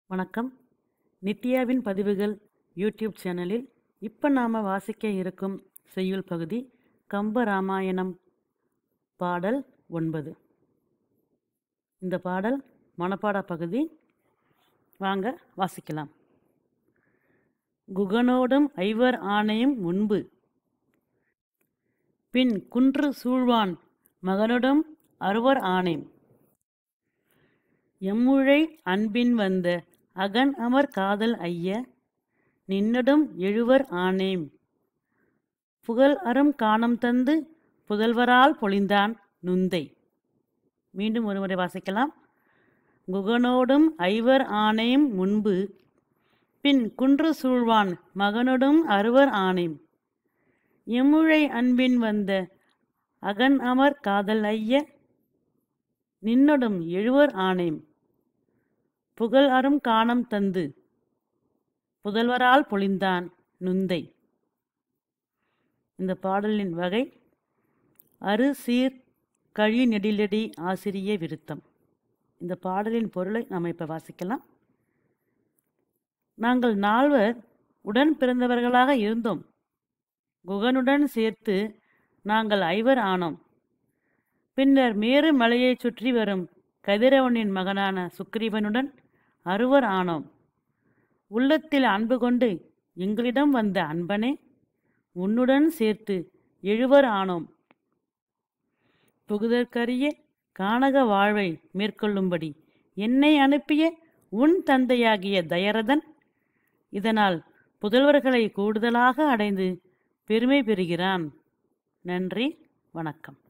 வணக்கம். நித்யாவின் பதிவுகள் யூடியூப் சேனலில் இப்போ நாம் வாசிக்க இருக்கும் செய்யுள் பகுதி கம்ப ராமாயணம் பாடல் 9. இந்த பாடல் மனப்பாட பகுதி. வாங்க வாசிக்கலாம். குகனோடும் ஐவர் ஆணையும் முன்பு பின் குன்று சூழ்வான் மகனோடும் அறுவர் ஆணையும் எம்முழை அன்பின் வந்த அகன் அமர் காதல் ஐய நின்னடும் எழுவர் ஆனேம் புகழ் அரும் காணம் தந்து புதல்வரால் பொழிந்தான் நுந்தை. மீண்டும் ஒருமுறை வாசிக்கலாம். குகனோடும் ஐவர் ஆணையும் முன்பு பின் குன்று சூழ்வான் மகனோடும் அறுவர் ஆணையும் எம்முழை அன்பின் வந்த அகன் அமர் காதல் ஐய நின்னடும் எழுவர் ஆணையும் புகழ் அரும் காணம் தந்து புதல்வரால் பொழிந்தான் நுந்தை. இந்த பாடலின் வகை அரு சீர் கழி நெடிலடி ஆசிரிய விருத்தம். இந்த பாடலின் பொருளை நாம் இப்போ வாசிக்கலாம். நாங்கள் 4 உடன் பிறந்தவர்களாக இருந்தோம். குகனுடன் சேர்த்து நாங்கள் 5 ஆனோம். பின்னர் மேரு மலையைச் சுற்றி வரும் கதிரவனின் மகனான சுக்கிரீவனுடன் 6 ஆனோம். உள்ளத்தில் அன்பு கொண்டு எங்களிடம் வந்த அன்பனே, உன்னுடன் சேர்த்து 7 ஆனோம். புகுதற்கரிய கானக வாழ்வை மேற்கொள்ளும்படி என்னை அனுப்பிய உன் தந்தையாகிய தயரதன் இதனால் புதல்வர்களை கூடுதலாக அடைந்து பெருமை பெறுகிறான். நன்றி, வணக்கம்.